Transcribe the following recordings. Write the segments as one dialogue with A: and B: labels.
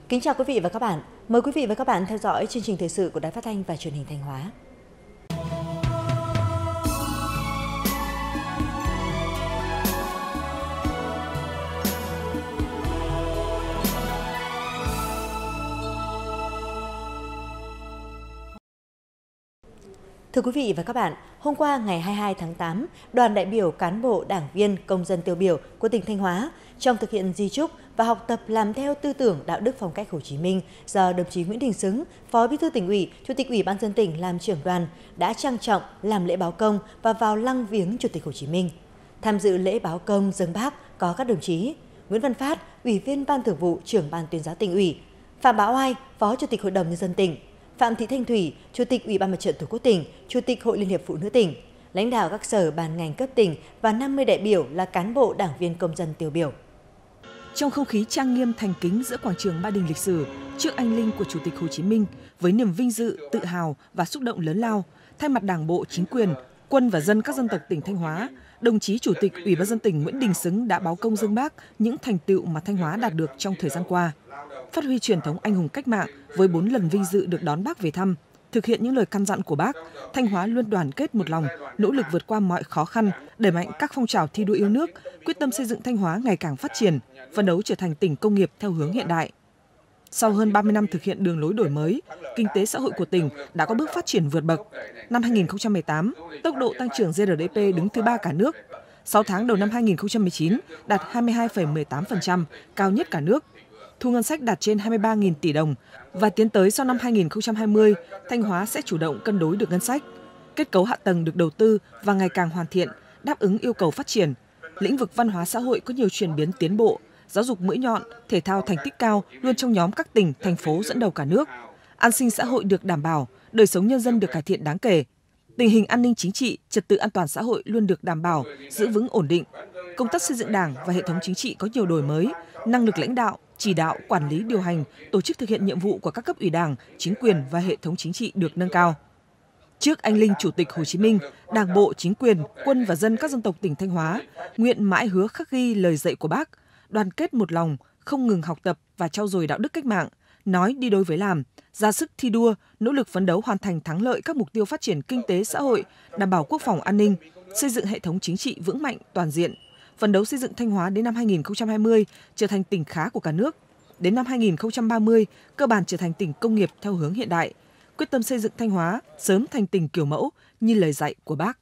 A: Kính chào quý vị và các bạn. Mời quý vị và các bạn theo dõi chương trình thời sự của Đài Phát thanh và Truyền hình Thanh Hóa. Thưa quý vị và các bạn, hôm qua ngày 22 tháng 8, đoàn đại biểu cán bộ, đảng viên, công dân tiêu biểu của tỉnh Thanh Hóa trong thực hiện di chúc và học tập làm theo tư tưởng đạo đức phong cách Hồ Chí Minh do đồng chí Nguyễn Đình Xứng, Phó Bí thư Tỉnh ủy, Chủ tịch Ủy ban nhân dân tỉnh làm trưởng đoàn đã trang trọng làm lễ báo công và vào lăng viếng Chủ tịch Hồ Chí Minh. Tham dự lễ báo công dâng Bác có các đồng chí Nguyễn Văn Phát, Ủy viên Ban Thường vụ, Trưởng Ban Tuyên giáo Tỉnh ủy, Phạm Bá Oai, Phó Chủ tịch Hội đồng nhân dân tỉnh, Phạm Thị Thanh Thủy, Chủ tịch Ủy ban Mặt trận Tổ quốc tỉnh, Chủ tịch Hội Liên hiệp Phụ nữ tỉnh, lãnh đạo các sở ban ngành cấp tỉnh và 50 đại biểu là cán bộ đảng viên công dân tiêu biểu.
B: Trong không khí trang nghiêm thành kính giữa quảng trường Ba Đình lịch sử, trước anh linh của Chủ tịch Hồ Chí Minh, với niềm vinh dự, tự hào và xúc động lớn lao, thay mặt Đảng bộ, chính quyền, quân và dân các dân tộc tỉnh Thanh Hóa, đồng chí Chủ tịch Ủy ban nhân dân tỉnh Nguyễn Đình Xứng đã báo công dâng Bác những thành tựu mà Thanh Hóa đạt được trong thời gian qua. Phát huy truyền thống anh hùng cách mạng với 4 lần vinh dự được đón Bác về thăm, thực hiện những lời căn dặn của Bác, Thanh Hóa luôn đoàn kết một lòng, nỗ lực vượt qua mọi khó khăn, đẩy mạnh các phong trào thi đua yêu nước, quyết tâm xây dựng Thanh Hóa ngày càng phát triển, phấn đấu trở thành tỉnh công nghiệp theo hướng hiện đại. Sau hơn 30 năm thực hiện đường lối đổi mới, kinh tế xã hội của tỉnh đã có bước phát triển vượt bậc. Năm 2018, tốc độ tăng trưởng GDP đứng thứ 3 cả nước. 6 tháng đầu năm 2019 đạt 22,18%, cao nhất cả nước. Thu ngân sách đạt trên 23.000 tỷ đồng và tiến tới sau năm 2020, Thanh Hóa sẽ chủ động cân đối được ngân sách. Kết cấu hạ tầng được đầu tư và ngày càng hoàn thiện, đáp ứng yêu cầu phát triển. Lĩnh vực văn hóa xã hội có nhiều chuyển biến tiến bộ, giáo dục mũi nhọn, thể thao thành tích cao luôn trong nhóm các tỉnh, thành phố dẫn đầu cả nước. An sinh xã hội được đảm bảo, đời sống nhân dân được cải thiện đáng kể. Tình hình an ninh chính trị, trật tự an toàn xã hội luôn được đảm bảo, giữ vững ổn định. Công tác xây dựng Đảng và hệ thống chính trị có nhiều đổi mới, năng lực lãnh đạo, chỉ đạo, quản lý, điều hành, tổ chức thực hiện nhiệm vụ của các cấp ủy Đảng, chính quyền và hệ thống chính trị được nâng cao. Trước anh linh Chủ tịch Hồ Chí Minh, Đảng bộ, chính quyền, quân và dân các dân tộc tỉnh Thanh Hóa nguyện mãi hứa khắc ghi lời dạy của Bác, đoàn kết một lòng, không ngừng học tập và trau dồi đạo đức cách mạng, nói đi đôi với làm, ra sức thi đua, nỗ lực phấn đấu hoàn thành thắng lợi các mục tiêu phát triển kinh tế xã hội, đảm bảo quốc phòng an ninh, xây dựng hệ thống chính trị vững mạnh toàn diện, phấn đấu xây dựng Thanh Hóa đến năm 2020 trở thành tỉnh khá của cả nước, đến năm 2030 cơ bản trở thành tỉnh công nghiệp theo hướng hiện đại, quyết tâm xây dựng Thanh Hóa sớm thành tỉnh kiểu mẫu như lời dạy của Bác.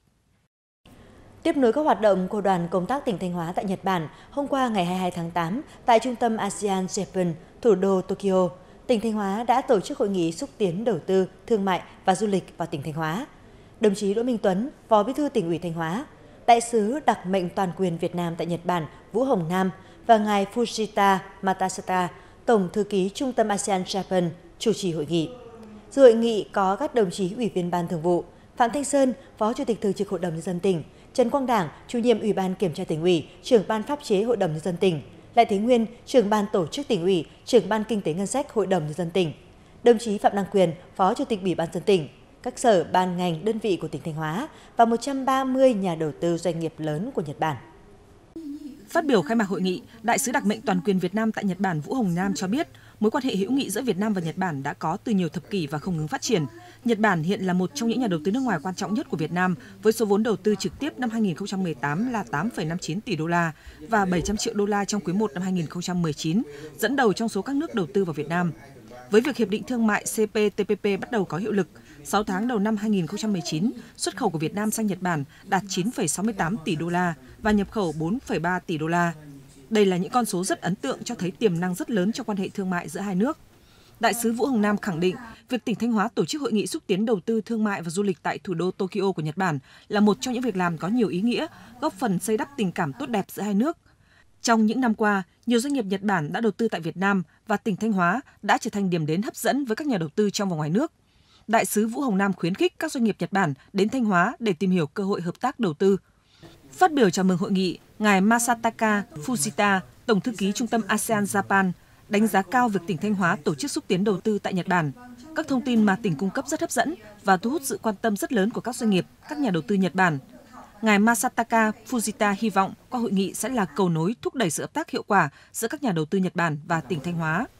A: Tiếp nối các hoạt động của đoàn công tác tỉnh Thanh Hóa tại Nhật Bản, hôm qua ngày 22 tháng 8, tại trung tâm ASEAN Japan, thủ đô Tokyo, tỉnh Thanh Hóa đã tổ chức hội nghị xúc tiến đầu tư, thương mại và du lịch vào tỉnh Thanh Hóa. Đồng chí Đỗ Minh Tuấn, Phó Bí thư Tỉnh ủy Thanh Hóa, Đại sứ đặc mệnh toàn quyền Việt Nam tại Nhật Bản Vũ Hồng Nam và ngài Fujita Matasata, Tổng thư ký Trung tâm ASEAN Japan, chủ trì hội nghị. Dự hội nghị có các đồng chí Ủy viên Ban Thường vụ, Phạm Thanh Sơn, Phó Chủ tịch Thường trực Hội đồng Nhân dân tỉnh, Trần Quang Đảng, Chủ nhiệm Ủy ban Kiểm tra Tỉnh ủy, Trưởng ban Pháp chế Hội đồng Nhân dân tỉnh, Lại Thế Nguyên, Trưởng ban Tổ chức Tỉnh ủy, Trưởng ban Kinh tế Ngân sách Hội đồng Nhân dân tỉnh, đồng chí Phạm Đăng Quyền, Phó Chủ tịch Ủy ban nhân dân tỉnh, các sở ban ngành đơn vị của tỉnh Thanh Hóa và 130 nhà đầu tư doanh nghiệp lớn của Nhật Bản.
B: Phát biểu khai mạc hội nghị, Đại sứ đặc mệnh toàn quyền Việt Nam tại Nhật Bản Vũ Hồng Nam cho biết, mối quan hệ hữu nghị giữa Việt Nam và Nhật Bản đã có từ nhiều thập kỷ và không ngừng phát triển. Nhật Bản hiện là một trong những nhà đầu tư nước ngoài quan trọng nhất của Việt Nam, với số vốn đầu tư trực tiếp năm 2018 là 8,59 tỷ đô la và 700 triệu đô la trong quý 1 năm 2019, dẫn đầu trong số các nước đầu tư vào Việt Nam. Với việc Hiệp định Thương mại CPTPP bắt đầu có hiệu lực, 6 tháng đầu năm 2019, xuất khẩu của Việt Nam sang Nhật Bản đạt 9,68 tỷ đô la và nhập khẩu 4,3 tỷ đô la. Đây là những con số rất ấn tượng cho thấy tiềm năng rất lớn trong quan hệ thương mại giữa hai nước. Đại sứ Vũ Hồng Nam khẳng định, việc tỉnh Thanh Hóa tổ chức hội nghị xúc tiến đầu tư thương mại và du lịch tại thủ đô Tokyo của Nhật Bản là một trong những việc làm có nhiều ý nghĩa, góp phần xây đắp tình cảm tốt đẹp giữa hai nước. Trong những năm qua, nhiều doanh nghiệp Nhật Bản đã đầu tư tại Việt Nam và tỉnh Thanh Hóa đã trở thành điểm đến hấp dẫn với các nhà đầu tư trong và ngoài nước. Đại sứ Vũ Hồng Nam khuyến khích các doanh nghiệp Nhật Bản đến Thanh Hóa để tìm hiểu cơ hội hợp tác đầu tư. Phát biểu chào mừng hội nghị, ngài Masataka Fujita, Tổng thư ký Trung tâm ASEAN Japan, đánh giá cao việc tỉnh Thanh Hóa tổ chức xúc tiến đầu tư tại Nhật Bản. Các thông tin mà tỉnh cung cấp rất hấp dẫn và thu hút sự quan tâm rất lớn của các doanh nghiệp, các nhà đầu tư Nhật Bản. Ngài Masataka Fujita hy vọng qua hội nghị sẽ là cầu nối thúc đẩy sự hợp tác hiệu quả giữa các nhà đầu tư Nhật Bản và tỉnh Thanh Hóa.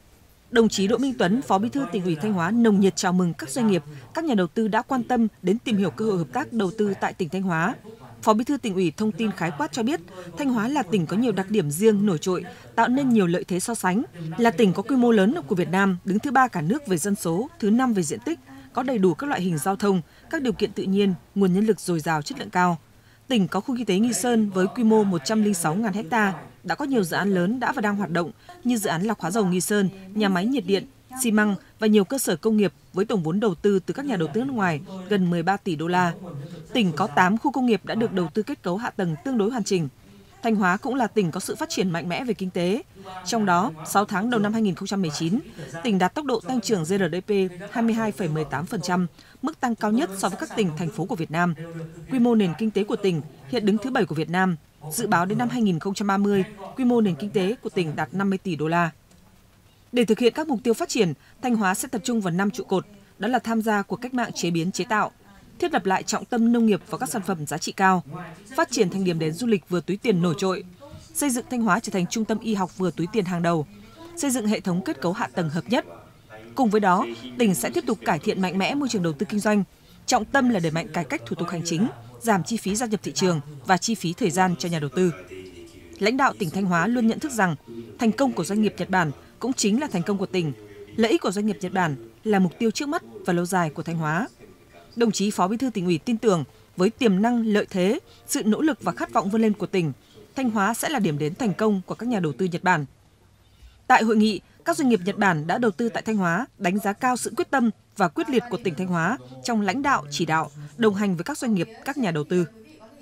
B: Đồng chí Đỗ Minh Tuấn, Phó Bí thư Tỉnh ủy Thanh Hóa nồng nhiệt chào mừng các doanh nghiệp, các nhà đầu tư đã quan tâm đến tìm hiểu cơ hội hợp tác đầu tư tại tỉnh Thanh Hóa. Phó Bí thư Tỉnh ủy thông tin khái quát cho biết, Thanh Hóa là tỉnh có nhiều đặc điểm riêng nổi trội, tạo nên nhiều lợi thế so sánh, là tỉnh có quy mô lớn của Việt Nam, đứng thứ 3 cả nước về dân số, thứ 5 về diện tích, có đầy đủ các loại hình giao thông, các điều kiện tự nhiên, nguồn nhân lực dồi dào chất lượng cao. Tỉnh có khu kinh tế Nghi Sơn với quy mô 106.000 ha, đã có nhiều dự án lớn đã và đang hoạt động như dự án lọc hóa dầu Nghi Sơn, nhà máy nhiệt điện, xi măng và nhiều cơ sở công nghiệp với tổng vốn đầu tư từ các nhà đầu tư nước ngoài gần 13 tỷ đô la. Tỉnh có 8 khu công nghiệp đã được đầu tư kết cấu hạ tầng tương đối hoàn chỉnh. Thanh Hóa cũng là tỉnh có sự phát triển mạnh mẽ về kinh tế. Trong đó, 6 tháng đầu năm 2019, tỉnh đạt tốc độ tăng trưởng GRDP 22,18%, mức tăng cao nhất so với các tỉnh, thành phố của Việt Nam. Quy mô nền kinh tế của tỉnh hiện đứng thứ 7 của Việt Nam. Dự báo đến năm 2030, quy mô nền kinh tế của tỉnh đạt 50 tỷ đô la. Để thực hiện các mục tiêu phát triển, Thanh Hóa sẽ tập trung vào 5 trụ cột, đó là tham gia cuộc cách mạng chế biến chế tạo, thiết lập lại trọng tâm nông nghiệp và các sản phẩm giá trị cao, phát triển thành điểm đến du lịch vừa túi tiền nổi trội, xây dựng Thanh Hóa trở thành trung tâm y học vừa túi tiền hàng đầu, xây dựng hệ thống kết cấu hạ tầng hợp nhất. Cùng với đó, tỉnh sẽ tiếp tục cải thiện mạnh mẽ môi trường đầu tư kinh doanh, trọng tâm là đẩy mạnh cải cách thủ tục hành chính, giảm chi phí gia nhập thị trường và chi phí thời gian cho nhà đầu tư. Lãnh đạo tỉnh Thanh Hóa luôn nhận thức rằng thành công của doanh nghiệp Nhật Bản cũng chính là thành công của tỉnh. Lợi ích của doanh nghiệp Nhật Bản là mục tiêu trước mắt và lâu dài của Thanh Hóa. Đồng chí Phó Bí thư Tỉnh ủy tin tưởng với tiềm năng, lợi thế, sự nỗ lực và khát vọng vươn lên của tỉnh, Thanh Hóa sẽ là điểm đến thành công của các nhà đầu tư Nhật Bản. Tại hội nghị, các doanh nghiệp Nhật Bản đã đầu tư tại Thanh Hóa đánh giá cao sự quyết tâm và quyết liệt của tỉnh Thanh Hóa trong lãnh đạo, chỉ đạo, đồng hành với các doanh nghiệp, các nhà đầu tư.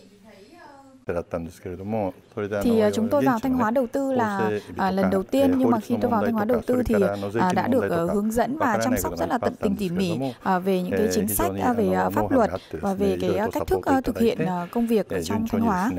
C: Thì chúng tôi vào Thanh Hóa đầu tư là lần đầu tiên, nhưng mà khi tôi vào Thanh Hóa đầu tư thì đã được hướng dẫn và chăm sóc rất là tận tình tỉ mỉ về những cái chính sách, về pháp luật và về cái cách thức thực hiện công việc ở trong Thanh Hóa.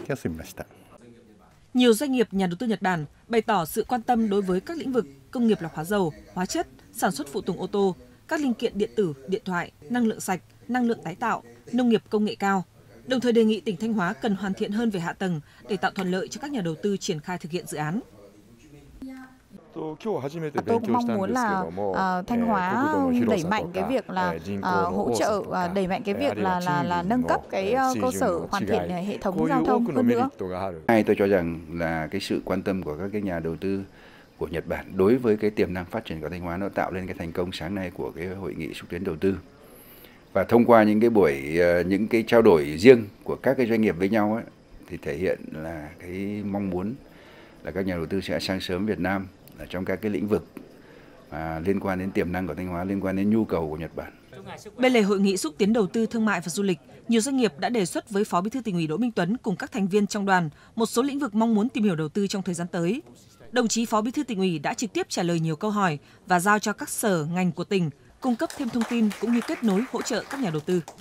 B: Nhiều doanh nghiệp nhà đầu tư Nhật Bản bày tỏ sự quan tâm đối với các lĩnh vực công nghiệp lọc hóa dầu, hóa chất, sản xuất phụ tùng ô tô, các linh kiện điện tử, điện thoại, năng lượng sạch, năng lượng tái tạo, nông nghiệp công nghệ cao. Đồng thời đề nghị tỉnh Thanh Hóa cần hoàn thiện hơn về hạ tầng để tạo thuận lợi cho các nhà đầu tư triển khai thực hiện dự án.
C: Tôi cũng mong muốn là Thanh Hóa đẩy mạnh cái việc là hỗ trợ, đẩy mạnh cái việc là nâng cấp cái cơ sở, hoàn thiện hệ thống giao thông hơn nữa.
D: Tôi cho rằng là cái sự quan tâm của các cái nhà đầu tư của Nhật Bản đối với cái tiềm năng phát triển của Thanh Hóa nó tạo lên cái thành công sáng nay của cái hội nghị xúc tiến đầu tư. Và thông qua những cái buổi, những cái trao đổi riêng của các cái doanh nghiệp với nhau ấy, thì thể hiện là cái mong muốn là các nhà đầu tư sẽ sang sớm Việt Nam ở trong các cái lĩnh vực liên quan đến tiềm năng của Thanh Hóa, liên quan đến nhu cầu của Nhật Bản.
B: Bên lề hội nghị xúc tiến đầu tư thương mại và du lịch, nhiều doanh nghiệp đã đề xuất với Phó Bí thư Tỉnh ủy Đỗ Minh Tuấn cùng các thành viên trong đoàn một số lĩnh vực mong muốn tìm hiểu đầu tư trong thời gian tới. Đồng chí Phó Bí thư Tỉnh ủy đã trực tiếp trả lời nhiều câu hỏi và giao cho các sở ngành của tỉnh cung cấp thêm thông tin cũng như kết nối hỗ trợ các nhà đầu tư.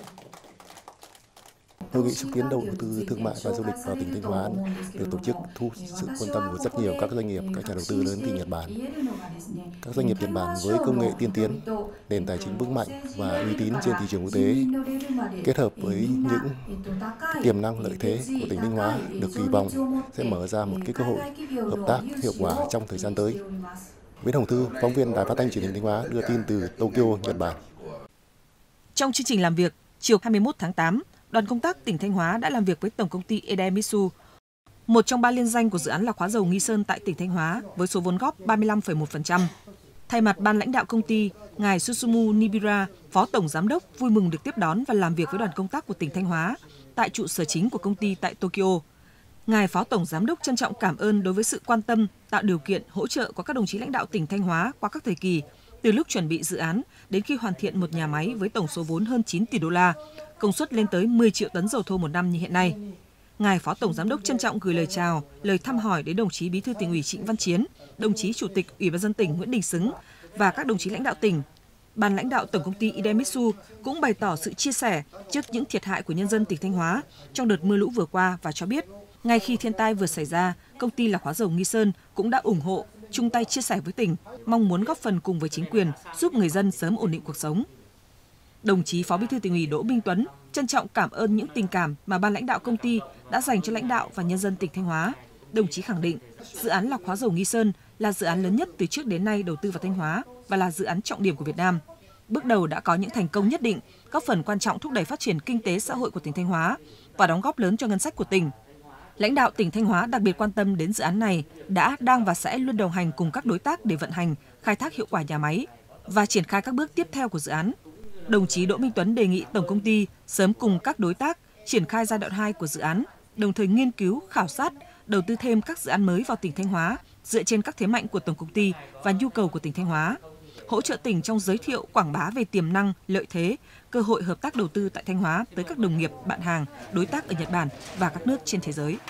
E: Hội nghị xúc tiến đầu tư thương mại và du lịch vào tỉnh Thanh Hóa được tổ chức thu sự quan tâm của rất nhiều các doanh nghiệp, các nhà đầu tư lớn từ Nhật Bản. Các doanh nghiệp Nhật Bản với công nghệ tiên tiến, nền tài chính vững mạnh và uy tín trên thị trường quốc tế, kết hợp với những tiềm năng lợi thế của tỉnh Thanh Hóa được kỳ vọng sẽ mở ra một cái cơ hội hợp tác hiệu quả trong thời gian tới. Nguyễn Hồng Thư, phóng viên Đài Phát thanh Truyền hình Thanh Hóa đưa tin từ Tokyo, Nhật Bản.
B: Trong chương trình làm việc, chiều 21 tháng 8, đoàn công tác tỉnh Thanh Hóa đã làm việc với Tổng công ty Edemitsu, một trong 3 liên danh của dự án lọc hóa dầu Nghi Sơn tại tỉnh Thanh Hóa với số vốn góp 35,1%. Thay mặt ban lãnh đạo công ty, ngài Susumu Nibira, Phó Tổng Giám đốc vui mừng được tiếp đón và làm việc với đoàn công tác của tỉnh Thanh Hóa tại trụ sở chính của công ty tại Tokyo. Ngài Phó Tổng Giám đốc trân trọng cảm ơn đối với sự quan tâm, tạo điều kiện, hỗ trợ của các đồng chí lãnh đạo tỉnh Thanh Hóa qua các thời kỳ, từ lúc chuẩn bị dự án đến khi hoàn thiện một nhà máy với tổng số vốn hơn 9 tỷ đô la, công suất lên tới 10 triệu tấn dầu thô một năm như hiện nay. Ngài Phó Tổng Giám đốc trân trọng gửi lời chào, lời thăm hỏi đến đồng chí Bí thư Tỉnh ủy Trịnh Văn Chiến, đồng chí Chủ tịch Ủy ban nhân dân tỉnh Nguyễn Đình Xứng và các đồng chí lãnh đạo tỉnh. Ban lãnh đạo Tổng công ty Idemitsu cũng bày tỏ sự chia sẻ trước những thiệt hại của nhân dân tỉnh Thanh Hóa trong đợt mưa lũ vừa qua và cho biết, ngay khi thiên tai vừa xảy ra, công ty lọc hóa dầu Nghi Sơn cũng đã ủng hộ, chung tay chia sẻ với tỉnh, mong muốn góp phần cùng với chính quyền giúp người dân sớm ổn định cuộc sống. Đồng chí Phó Bí thư Tỉnh ủy Đỗ Minh Tuấn trân trọng cảm ơn những tình cảm mà ban lãnh đạo công ty đã dành cho lãnh đạo và nhân dân tỉnh Thanh Hóa. Đồng chí khẳng định, dự án lọc hóa dầu Nghi Sơn là dự án lớn nhất từ trước đến nay đầu tư vào Thanh Hóa và là dự án trọng điểm của Việt Nam. Bước đầu đã có những thành công nhất định, góp phần quan trọng thúc đẩy phát triển kinh tế xã hội của tỉnh Thanh Hóa và đóng góp lớn cho ngân sách của tỉnh. Lãnh đạo tỉnh Thanh Hóa đặc biệt quan tâm đến dự án này, đã, đang và sẽ luôn đồng hành cùng các đối tác để vận hành, khai thác hiệu quả nhà máy và triển khai các bước tiếp theo của dự án. Đồng chí Đỗ Minh Tuấn đề nghị Tổng công ty sớm cùng các đối tác triển khai giai đoạn 2 của dự án, đồng thời nghiên cứu, khảo sát, đầu tư thêm các dự án mới vào tỉnh Thanh Hóa dựa trên các thế mạnh của Tổng công ty và nhu cầu của tỉnh Thanh Hóa, hỗ trợ tỉnh trong giới thiệu, quảng bá về tiềm năng, lợi thế, cơ hội hợp tác đầu tư tại Thanh Hóa tới các đồng nghiệp, bạn hàng, đối tác ở Nhật Bản và các nước trên thế giới.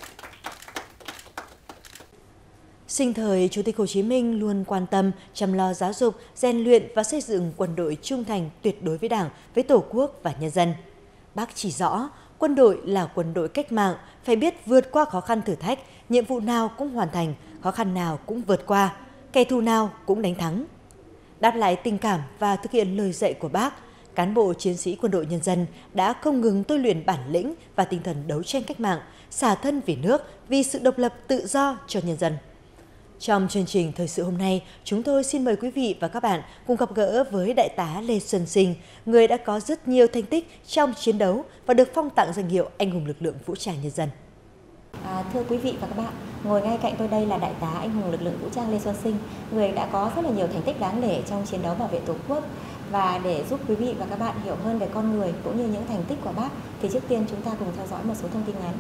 A: Sinh thời, Chủ tịch Hồ Chí Minh luôn quan tâm, chăm lo giáo dục, rèn luyện và xây dựng quân đội trung thành tuyệt đối với Đảng, với Tổ quốc và nhân dân. Bác chỉ rõ, quân đội là quân đội cách mạng, phải biết vượt qua khó khăn thử thách, nhiệm vụ nào cũng hoàn thành, khó khăn nào cũng vượt qua, kẻ thù nào cũng đánh thắng. Đáp lại tình cảm và thực hiện lời dạy của Bác, cán bộ chiến sĩ quân đội nhân dân đã không ngừng tôi luyện bản lĩnh và tinh thần đấu tranh cách mạng, xả thân vì nước, vì sự độc lập tự do cho nhân dân. Trong chương trình Thời sự hôm nay, chúng tôi xin mời quý vị và các bạn cùng gặp gỡ với Đại tá Lê Xuân Sinh, người đã có rất nhiều thành tích trong chiến đấu và được phong tặng danh hiệu Anh hùng lực lượng vũ trang nhân dân.
F: Thưa quý vị và các bạn, ngồi ngay cạnh tôi đây là Đại tá Anh hùng lực lượng vũ trang Lê Xuân Sinh, người đã có rất là nhiều thành tích đáng nể trong chiến đấu bảo vệ Tổ quốc. Và để giúp quý vị và các bạn hiểu hơn về con người cũng như những thành tích của Bác, thì trước tiên chúng ta cùng theo dõi một số thông tin ngắn.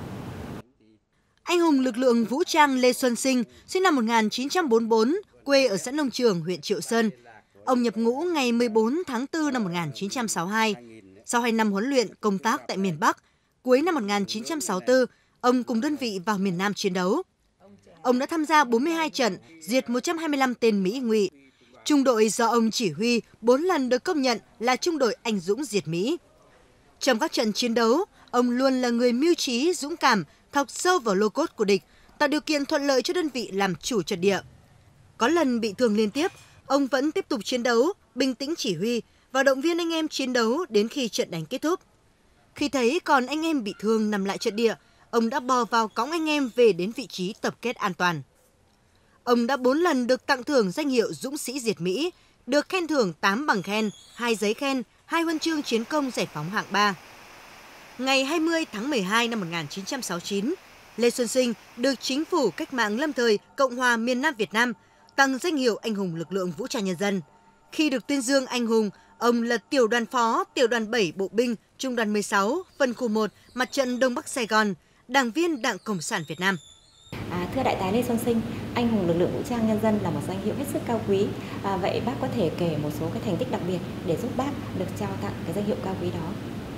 A: Anh hùng lực lượng vũ trang Lê Xuân Sinh, sinh năm 1944, quê ở xã Nông Trường, huyện Triệu Sơn. Ông nhập ngũ ngày 14 tháng 4 năm 1962. Sau 2 năm huấn luyện công tác tại miền Bắc, cuối năm 1964, ông cùng đơn vị vào miền Nam chiến đấu. Ông đã tham gia 42 trận, diệt 125 tên Mỹ ngụy. Trung đội do ông chỉ huy 4 lần được công nhận là trung đội anh dũng diệt Mỹ. Trong các trận chiến đấu, ông luôn là người mưu trí, dũng cảm, thọc sâu vào lô cốt của địch, tạo điều kiện thuận lợi cho đơn vị làm chủ trận địa. Có lần bị thương liên tiếp, ông vẫn tiếp tục chiến đấu, bình tĩnh chỉ huy và động viên anh em chiến đấu đến khi trận đánh kết thúc. Khi thấy còn anh em bị thương nằm lại trận địa, ông đã bò vào cõng anh em về đến vị trí tập kết an toàn. Ông đã 4 lần được tặng thưởng danh hiệu Dũng sĩ diệt Mỹ, được khen thưởng 8 bằng khen, 2 giấy khen, 2 huân chương chiến công giải phóng hạng 3. Ngày 20 tháng 12 năm 1969, Lê Xuân Sinh được Chính phủ Cách mạng lâm thời Cộng hòa miền Nam Việt Nam tặng danh hiệu Anh hùng lực lượng vũ trang nhân dân. Khi được tuyên dương anh hùng, ông là tiểu đoàn phó, tiểu đoàn 7 bộ binh, trung đoàn 16, phân khu 1, mặt trận Đông Bắc Sài Gòn, đảng viên Đảng Cộng sản Việt Nam.
F: Thưa Đại tá Lê Xuân Sinh, Anh hùng lực lượng vũ trang nhân dân là một danh hiệu hết sức cao quý. Vậy bác có thể kể một số cái thành tích đặc biệt để giúp bác được trao tặng cái danh hiệu cao quý đó?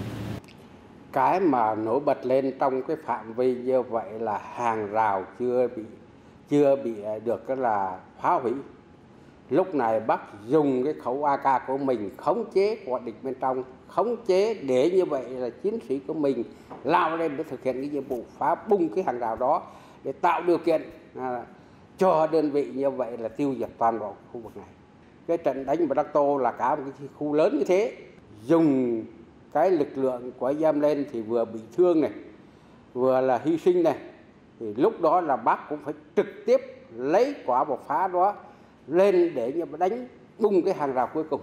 G: Cái mà nổi bật lên trong cái phạm vi như vậy là hàng rào chưa bị được là phá hủy. Lúc này bác dùng cái khẩu AK của mình khống chế quả địch bên trong, khống chế để như vậy là chiến sĩ của mình lao lên để thực hiện cái nhiệm vụ phá bung cái hàng rào đó để tạo điều kiện cho đơn vị như vậy là tiêu diệt toàn bộ khu vực này. Cái trận đánh vào Đắc Tô là cả một cái khu lớn như thế, dùng cái lực lượng của anh em lên thì vừa bị thương này, vừa là hy sinh này, thì lúc đó là bác cũng phải trực tiếp lấy quả bộc phá đó lên để như đánh bung cái hàng rào cuối cùng,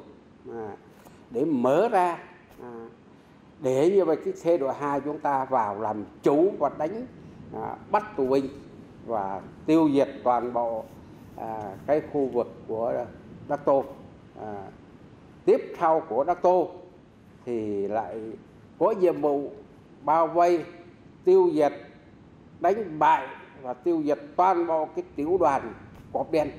G: để mở ra, để như vậy cái thế đội 2 chúng ta vào làm chủ và đánh bắt tù binh và tiêu diệt toàn bộ cái khu vực của Đắc Tô. Tiếp theo của Đắc Tô thì lại có nhiệm vụ bao vây, tiêu diệt, đánh bại và tiêu diệt toàn bộ cái tiểu đoàn Cọp Đen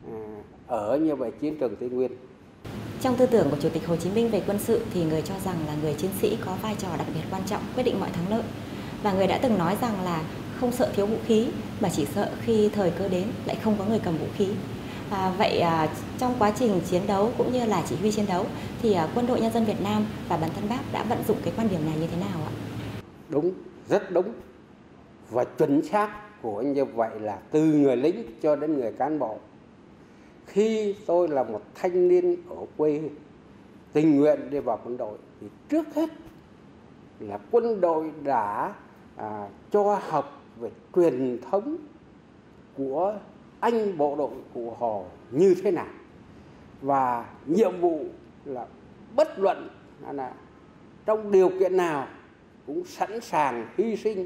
G: ở như vậy chiến trường Tây Nguyên.
F: Trong tư tưởng của Chủ tịch Hồ Chí Minh về quân sự thì người cho rằng là người chiến sĩ có vai trò đặc biệt quan trọng quyết định mọi thắng lợi. Và người đã từng nói rằng là không sợ thiếu vũ khí mà chỉ sợ khi thời cơ đến lại không có người cầm vũ khí. Vậy trong quá trình chiến đấu cũng như là chỉ huy chiến đấu thì Quân đội Nhân dân Việt Nam và bản thân bác đã vận dụng cái quan điểm này như thế nào ạ?
G: Đúng, rất đúng và chuẩn xác của như vậy là từ người lính cho đến người cán bộ. Khi tôi là một thanh niên ở quê tình nguyện đi vào quân đội thì trước hết là quân đội đã cho học về truyền thống của anh bộ đội Cụ Hồ như thế nào, và nhiệm vụ là bất luận là trong điều kiện nào cũng sẵn sàng hy sinh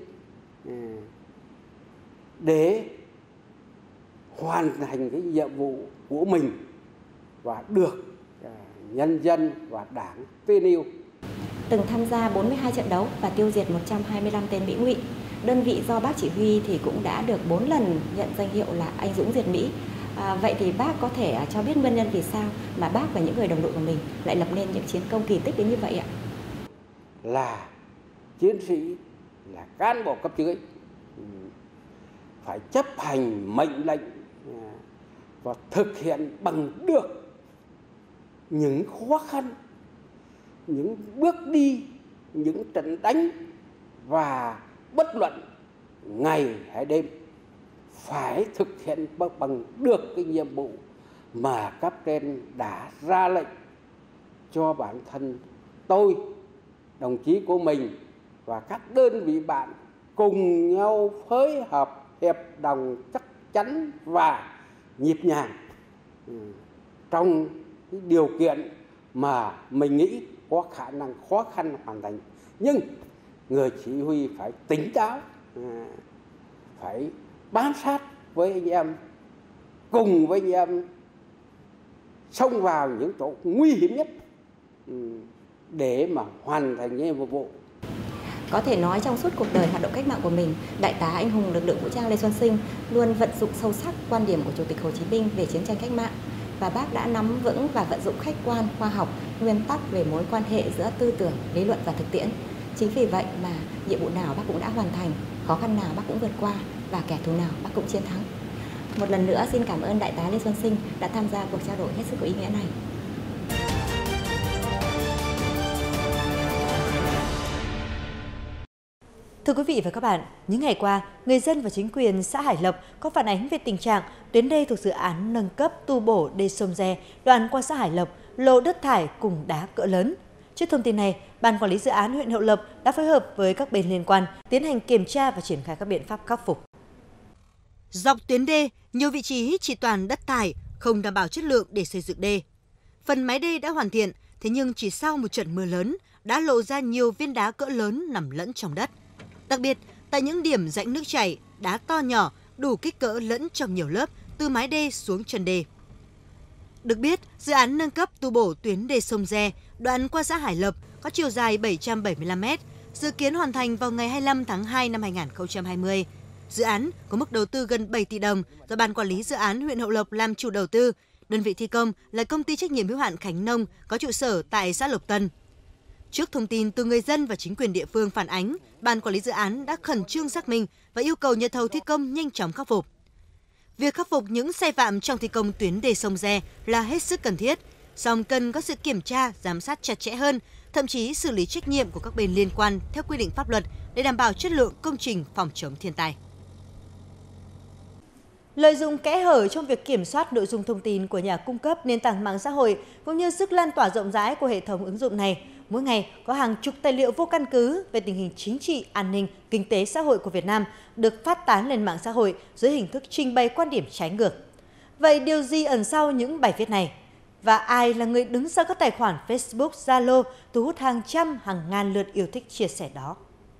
G: để hoàn thành cái nhiệm vụ của mình và được nhân dân và Đảng tin yêu.
F: Từng tham gia 42 trận đấu và tiêu diệt 125 tên Mỹ ngụy, đơn vị do bác chỉ huy thì cũng đã được 4 lần nhận danh hiệu là anh dũng diệt Mỹ. Vậy thì bác có thể cho biết nguyên nhân vì sao mà bác và những người đồng đội của mình lại lập nên những chiến công kỳ tích đến như vậy ạ?
G: Là chiến sĩ, là cán bộ cấp dưới phải chấp hành mệnh lệnh và thực hiện bằng được những khó khăn, những bước đi, những trận đánh, và bất luận ngày hay đêm phải thực hiện bằng được cái nhiệm vụ mà cấp trên đã ra lệnh cho bản thân tôi, đồng chí của mình và các đơn vị bạn cùng nhau phối hợp hiệp đồng chắc chắn và nhịp nhàng trong cái điều kiện mà mình nghĩ có khả năng khó khăn hoàn thành. Nhưng người chỉ huy phải tỉnh táo, phải bám sát với anh em, cùng với anh em xông vào những chỗ nguy hiểm nhất để mà hoàn thành nhiệm vụ.
F: Có thể nói trong suốt cuộc đời hoạt động cách mạng của mình, Đại tá anh hùng lực lượng vũ trang Lê Xuân Sinh luôn vận dụng sâu sắc quan điểm của Chủ tịch Hồ Chí Minh về chiến tranh cách mạng, và bác đã nắm vững và vận dụng khách quan, khoa học, nguyên tắc về mối quan hệ giữa tư tưởng, lý luận và thực tiễn. Chính vì vậy mà nhiệm vụ nào bác cũng đã hoàn thành, khó khăn nào bác cũng vượt qua và kẻ thù nào bác cũng chiến thắng. Một lần nữa xin cảm ơn Đại tá Lê Xuân Sinh đã tham gia cuộc trao đổi hết sức có ý nghĩa này.
A: Thưa quý vị và các bạn, những ngày qua, người dân và chính quyền xã Hải Lộc có phản ánh về tình trạng tuyến đê thuộc dự án nâng cấp tu bổ đê sông Re, đoạn qua xã Hải Lộc, lộ đất thải cùng đá cỡ lớn. Trước thông tin này, Ban Quản lý Dự án huyện Hậu Lộc đã phối hợp với các bên liên quan tiến hành kiểm tra và triển khai các biện pháp khắc phục. Dọc tuyến đê, nhiều vị trí chỉ toàn đất thải, không đảm bảo chất lượng để xây dựng đê. Phần mái đê đã hoàn thiện, thế nhưng chỉ sau một trận mưa lớn đã lộ ra nhiều viên đá cỡ lớn nằm lẫn trong đất. Đặc biệt, tại những điểm rãnh nước chảy, đá to nhỏ đủ kích cỡ lẫn trong nhiều lớp từ mái đê xuống chân đê. Được biết, dự án nâng cấp tu bổ tuyến đê sông Re, đoạn qua xã Hải Lộc có chiều dài 775 m, dự kiến hoàn thành vào ngày 25 tháng 2 năm 2020. Dự án có mức đầu tư gần 7 tỷ đồng do Ban Quản lý Dự án huyện Hậu Lộc làm chủ đầu tư. Đơn vị thi công là Công ty trách nhiệm hữu hạn Khánh Nông có trụ sở tại xã Lộc Tân. Trước thông tin từ người dân và chính quyền địa phương phản ánh, Ban Quản lý Dự án đã khẩn trương xác minh và yêu cầu nhà thầu thi công nhanh chóng khắc phục. Việc khắc phục những sai phạm trong thi công tuyến đê sông Re là hết sức cần thiết, song cần có sự kiểm tra, giám sát chặt chẽ hơn, thậm chí xử lý trách nhiệm của các bên liên quan theo quy định pháp luật để đảm bảo chất lượng công trình phòng chống thiên tai. Lợi dụng kẽ hở trong việc kiểm soát nội dung thông tin của nhà cung cấp nền tảng mạng xã hội cũng như sức lan tỏa rộng rãi của hệ thống ứng dụng này, mỗi ngày có hàng chục tài liệu vô căn cứ về tình hình chính trị, an ninh, kinh tế xã hội của Việt Nam được phát tán lên mạng xã hội dưới hình thức trình bày quan điểm trái ngược. Vậy điều gì ẩn sau những bài viết này? Và ai là người đứng sau các tài khoản Facebook, Zalo thu hút hàng trăm, hàng ngàn lượt yêu thích chia sẻ đó?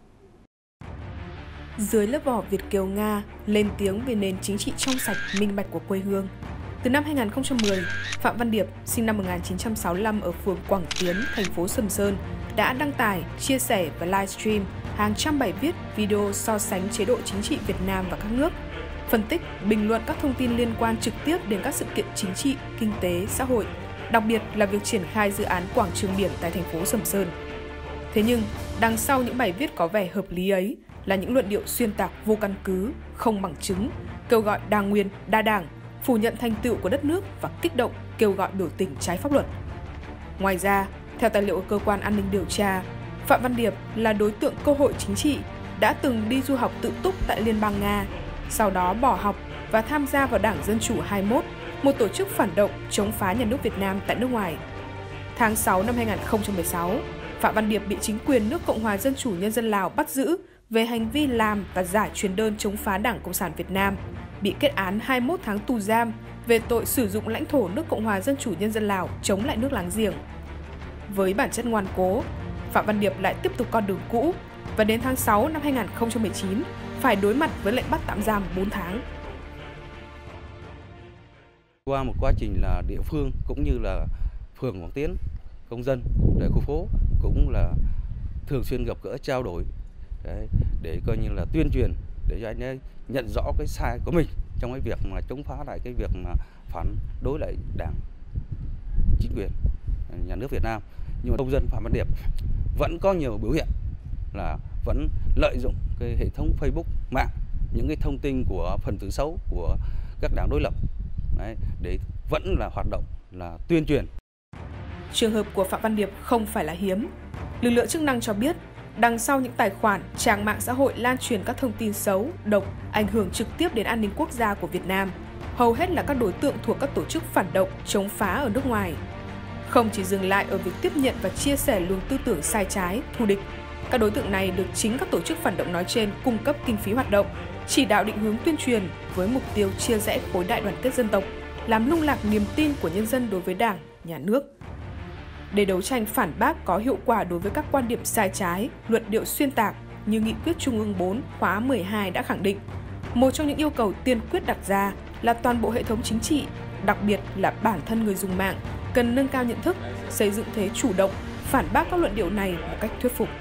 H: Dưới lớp vỏ Việt kiều Nga lên tiếng về nền chính trị trong sạch, minh bạch của quê hương. Từ năm 2010, Phạm Văn Điệp, sinh năm 1965 ở phường Quảng Tiến, thành phố Sầm Sơn, đã đăng tải, chia sẻ và livestream hàng trăm bài viết, video so sánh chế độ chính trị Việt Nam và các nước, phân tích, bình luận các thông tin liên quan trực tiếp đến các sự kiện chính trị, kinh tế, xã hội, đặc biệt là việc triển khai dự án quảng trường biển tại thành phố Sầm Sơn. Thế nhưng, đằng sau những bài viết có vẻ hợp lý ấy là những luận điệu xuyên tạc vô căn cứ, không bằng chứng, kêu gọi đa nguyên, đa đảng, phủ nhận thành tựu của đất nước và kích động kêu gọi biểu tình trái pháp luật. Ngoài ra, theo tài liệu của Cơ quan An ninh Điều tra, Phạm Văn Điệp là đối tượng cơ hội chính trị, đã từng đi du học tự túc tại Liên bang Nga, sau đó bỏ học và tham gia vào Đảng Dân Chủ 21, một tổ chức phản động chống phá nhà nước Việt Nam tại nước ngoài. Tháng 6 năm 2016, Phạm Văn Điệp bị chính quyền nước Cộng hòa Dân chủ Nhân dân Lào bắt giữ về hành vi làm và giải truyền đơn chống phá Đảng Cộng sản Việt Nam. bị kết án 21 tháng tù giam về tội sử dụng lãnh thổ nước Cộng hòa Dân chủ Nhân dân Lào chống lại nước láng giềng. Với bản chất ngoan cố, Phạm Văn Điệp lại tiếp tục con đường cũ và đến tháng 6 năm 2019 phải đối mặt với lệnh bắt tạm giam 4 tháng.
I: Qua một quá trình là địa phương cũng như là phường Quảng Tiến, công dân tại khu phố cũng là thường xuyên gặp gỡ trao đổi để coi như là tuyên truyền để cho anh ấy nhận rõ cái sai của mình trong cái việc mà chống phá lại cái việc mà phản đối lại Đảng, chính quyền, nhà nước Việt Nam. Nhưng mà công dân Phạm Văn Điệp vẫn có nhiều biểu hiện là vẫn lợi dụng cái hệ thống Facebook mạng, những cái thông tin của phần tử xấu của các đảng đối lập để vẫn là hoạt động là tuyên truyền.
H: Trường hợp của Phạm Văn Điệp không phải là hiếm. Lực lượng chức năng cho biết, đằng sau những tài khoản, trang mạng xã hội lan truyền các thông tin xấu, độc, ảnh hưởng trực tiếp đến an ninh quốc gia của Việt Nam, hầu hết là các đối tượng thuộc các tổ chức phản động, chống phá ở nước ngoài. Không chỉ dừng lại ở việc tiếp nhận và chia sẻ luồng tư tưởng sai trái, thù địch, các đối tượng này được chính các tổ chức phản động nói trên cung cấp kinh phí hoạt động, chỉ đạo định hướng tuyên truyền với mục tiêu chia rẽ khối đại đoàn kết dân tộc, làm lung lạc niềm tin của nhân dân đối với Đảng, Nhà nước. Để đấu tranh phản bác có hiệu quả đối với các quan điểm sai trái, luận điệu xuyên tạc như Nghị quyết Trung ương 4 khóa 12 đã khẳng định, một trong những yêu cầu tiên quyết đặt ra là toàn bộ hệ thống chính trị, đặc biệt là bản thân người dùng mạng, cần nâng cao nhận thức, xây dựng thế chủ động, phản bác các luận điệu này một cách thuyết phục.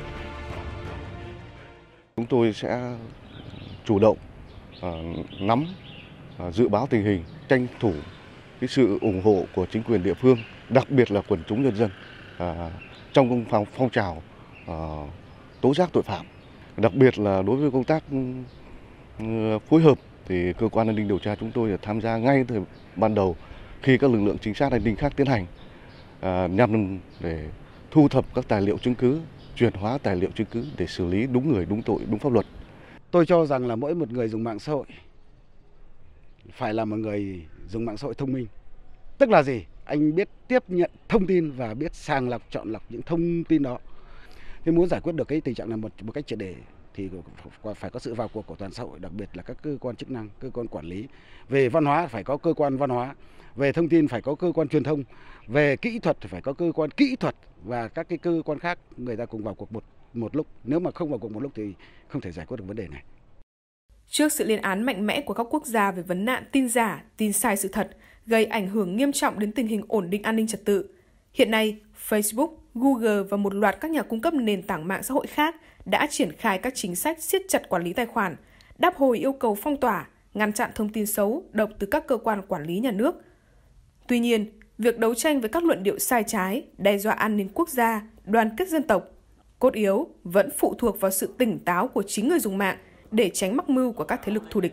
J: Chúng tôi sẽ chủ động nắm, dự báo tình hình, tranh thủ cái sự ủng hộ của chính quyền địa phương, đặc biệt là quần chúng nhân dân trong phong trào tố giác tội phạm. Đặc biệt là đối với công tác phối hợp thì cơ quan an ninh điều tra chúng tôi tham gia ngay từ ban đầu khi các lực lượng trinh sát an ninh khác tiến hành nhằm để thu thập các tài liệu chứng cứ, chuyển hóa tài liệu chứng cứ để xử lý đúng người, đúng tội, đúng pháp luật.
K: Tôi cho rằng là mỗi một người dùng mạng xã hội phải là một người dùng mạng xã hội thông minh. Tức là gì? Anh biết tiếp nhận thông tin và biết sàng lọc, chọn lọc những thông tin đó. Thế muốn giải quyết được cái tình trạng này một cách triệt để thì phải có sự vào cuộc của toàn xã hội, đặc biệt là các cơ quan chức năng, cơ quan quản lý. Về văn hóa phải có cơ quan văn hóa, về thông tin phải có cơ quan truyền thông, về kỹ thuật thì phải có cơ quan kỹ thuật và các cái cơ quan khác người ta cùng vào cuộc một lúc. Nếu mà không vào cuộc một lúc thì không thể giải quyết được vấn đề này.
H: Trước sự lên án mạnh mẽ của các quốc gia về vấn nạn tin giả, tin sai sự thật, gây ảnh hưởng nghiêm trọng đến tình hình ổn định an ninh trật tự, hiện nay Facebook, Google và một loạt các nhà cung cấp nền tảng mạng xã hội khác đã triển khai các chính sách siết chặt quản lý tài khoản, đáp hồi yêu cầu phong tỏa, ngăn chặn thông tin xấu, độc từ các cơ quan quản lý nhà nước. Tuy nhiên, việc đấu tranh với các luận điệu sai trái, đe dọa an ninh quốc gia, đoàn kết dân tộc, cốt yếu vẫn phụ thuộc vào sự tỉnh táo của chính người dùng mạng để tránh mắc mưu của các thế lực thù địch.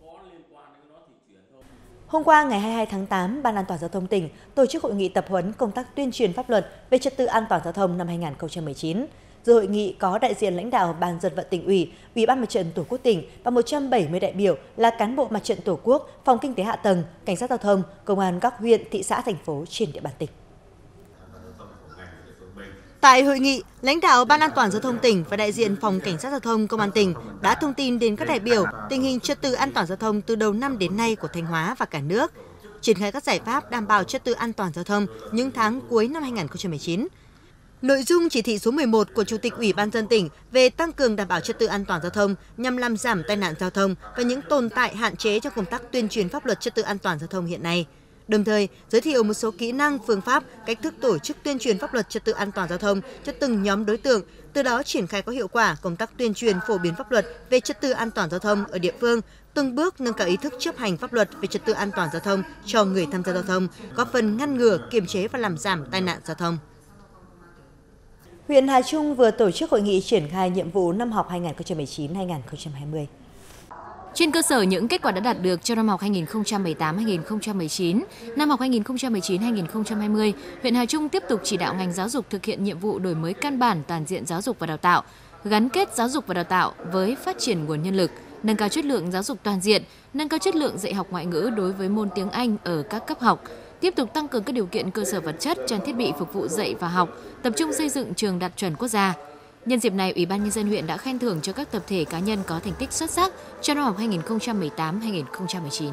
A: Hôm qua ngày 22 tháng 8, Ban An toàn giao thông tỉnh tổ chức hội nghị tập huấn công tác tuyên truyền pháp luật về trật tự an toàn giao thông năm 2019. Dự hội nghị có đại diện lãnh đạo Ban Dân vận Tỉnh ủy, Ủy ban Mặt trận Tổ quốc tỉnh và 170 đại biểu là cán bộ Mặt trận Tổ quốc, Phòng Kinh tế Hạ tầng, Cảnh sát giao thông, Công an các huyện, thị xã, thành phố trên địa bàn tỉnh. Tại hội nghị, lãnh đạo Ban An toàn giao thông tỉnh và đại diện Phòng Cảnh sát giao thông Công an tỉnh đã thông tin đến các đại biểu tình hình trật tự an toàn giao thông từ đầu năm đến nay của Thanh Hóa và cả nước, triển khai các giải pháp đảm bảo trật tự an toàn giao thông những tháng cuối năm 2019. Nội dung chỉ thị số 11 của Chủ tịch Ủy ban nhân dân tỉnh về tăng cường đảm bảo trật tự an toàn giao thông nhằm làm giảm tai nạn giao thông và những tồn tại hạn chế trong công tác tuyên truyền pháp luật trật tự an toàn giao thông hiện nay. Đồng thời, giới thiệu một số kỹ năng, phương pháp, cách thức tổ chức tuyên truyền pháp luật trật tự an toàn giao thông cho từng nhóm đối tượng, từ đó triển khai có hiệu quả công tác tuyên truyền phổ biến pháp luật về trật tự an toàn giao thông ở địa phương, từng bước nâng cao ý thức chấp hành pháp luật về trật tự an toàn giao thông cho người tham gia giao thông, góp phần ngăn ngừa, kiềm chế và làm giảm tai nạn giao thông. Huyện Hà Trung vừa tổ chức hội nghị triển khai nhiệm vụ năm học 2019-2020.
L: Trên cơ sở những kết quả đã đạt được trong năm học 2018-2019, năm học 2019-2020, huyện Hà Trung tiếp tục chỉ đạo ngành giáo dục thực hiện nhiệm vụ đổi mới căn bản toàn diện giáo dục và đào tạo, gắn kết giáo dục và đào tạo với phát triển nguồn nhân lực, nâng cao chất lượng giáo dục toàn diện, nâng cao chất lượng dạy học ngoại ngữ đối với môn tiếng Anh ở các cấp học, tiếp tục tăng cường các điều kiện cơ sở vật chất, trang thiết bị phục vụ dạy và học, tập trung xây dựng trường đạt chuẩn quốc gia. Nhân dịp này, Ủy ban Nhân dân huyện đã khen thưởng cho các tập thể cá nhân có thành tích xuất sắc trong năm học 2018-2019.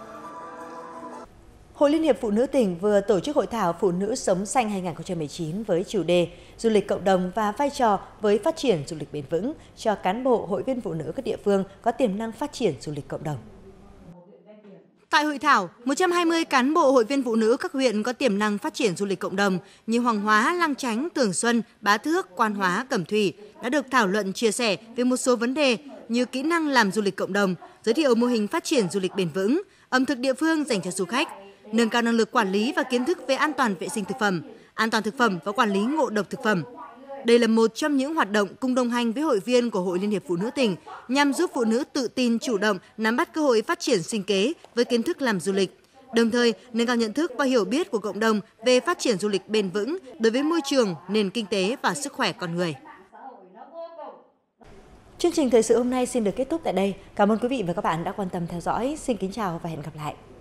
A: Hội Liên hiệp Phụ nữ tỉnh vừa tổ chức hội thảo Phụ nữ sống xanh 2019 với chủ đề Du lịch cộng đồng và vai trò với phát triển du lịch bền vững cho cán bộ, hội viên phụ nữ các địa phương có tiềm năng phát triển du lịch cộng đồng. Tại hội thảo, 120 cán bộ hội viên phụ nữ các huyện có tiềm năng phát triển du lịch cộng đồng như Hoàng Hóa, Lang Chánh, Thường Xuân, Bá Thước, Quan Hóa, Cẩm Thủy đã được thảo luận chia sẻ về một số vấn đề như kỹ năng làm du lịch cộng đồng, giới thiệu mô hình phát triển du lịch bền vững, ẩm thực địa phương dành cho du khách, nâng cao năng lực quản lý và kiến thức về an toàn vệ sinh thực phẩm, an toàn thực phẩm và quản lý ngộ độc thực phẩm. Đây là một trong những hoạt động cùng đồng hành với hội viên của Hội Liên hiệp Phụ nữ tỉnh nhằm giúp phụ nữ tự tin, chủ động, nắm bắt cơ hội phát triển sinh kế với kiến thức làm du lịch, đồng thời nâng cao nhận thức và hiểu biết của cộng đồng về phát triển du lịch bền vững đối với môi trường, nền kinh tế và sức khỏe con người. Chương trình thời sự hôm nay xin được kết thúc tại đây. Cảm ơn quý vị và các bạn đã quan tâm theo dõi. Xin kính chào và hẹn gặp lại.